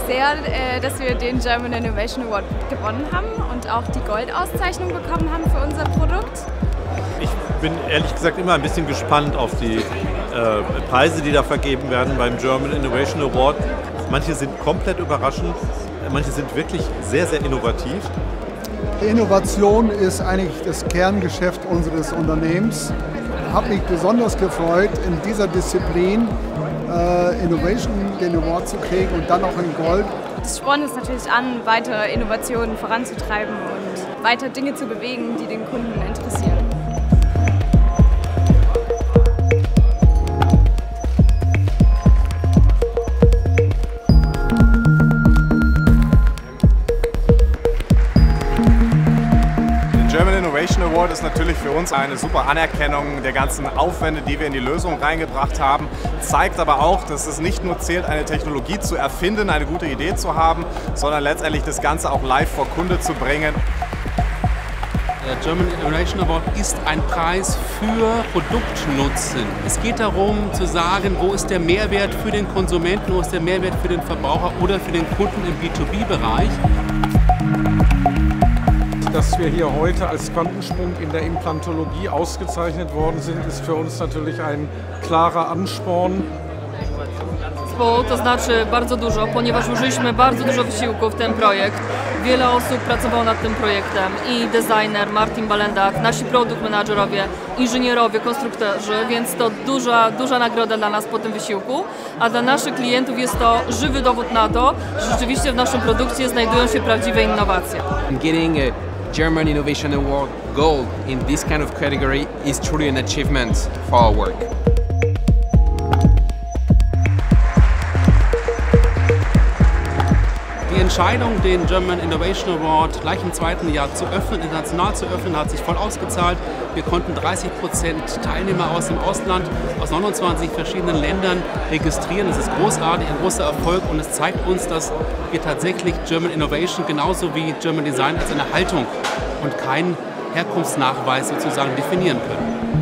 sehr, dass wir den German Innovation Award gewonnen haben und auch die Goldauszeichnung bekommen haben für unser Produkt. Ich bin ehrlich gesagt immer ein bisschen gespannt auf die Preise, die da vergeben werden beim German Innovation Award. Manche sind komplett überraschend, manche sind wirklich sehr, sehr innovativ. Innovation ist eigentlich das Kerngeschäft unseres Unternehmens. Ich habe mich besonders gefreut, in dieser Disziplin Innovation den Award zu kriegen und dann auch in Gold. Es spornt uns natürlich an, weitere Innovationen voranzutreiben und weiter Dinge zu bewegen, die den Kunden interessieren. Der German Innovation Award ist natürlich für uns eine super Anerkennung der ganzen Aufwände, die wir in die Lösung reingebracht haben. Zeigt aber auch, dass es nicht nur zählt, eine Technologie zu erfinden, eine gute Idee zu haben, sondern letztendlich das Ganze auch live vor Kunde zu bringen. Der German Innovation Award ist ein Preis für Produktnutzen. Es geht darum zu sagen, wo ist der Mehrwert für den Konsumenten, wo ist der Mehrwert für den Verbraucher oder für den Kunden im B2B-Bereich. Dass wir hier heute als Quantensprung in der Implantologie ausgezeichnet worden sind, ist für uns natürlich ein klarer Ansporn. To znaczy bardzo dużo, ponieważ użyliśmy bardzo dużo wysiłku w ten projekt. Wiele osób pracowało nad tym projektem i designer Martin Balendak, nasi produkt menadżerowie, inżynierowie, konstruktorzy, więc to duża nagroda dla nas po tym wysiłku, a dla naszych klientów jest to żywy dowód na to, że rzeczywiście w naszym produkcie znajdują się prawdziwe innowacje. Getting a German Innovation Award Gold in this kind of category is truly an achievement for our work. Die Entscheidung, den German Innovation Award gleich im zweiten Jahr zu öffnen, international zu öffnen, hat sich voll ausgezahlt. Wir konnten 30% Teilnehmer aus dem Ausland, aus 29 verschiedenen Ländern registrieren. Das ist großartig, ein großer Erfolg und es zeigt uns, dass wir tatsächlich German Innovation genauso wie German Design als eine Haltung und keinen Herkunftsnachweis sozusagen definieren können.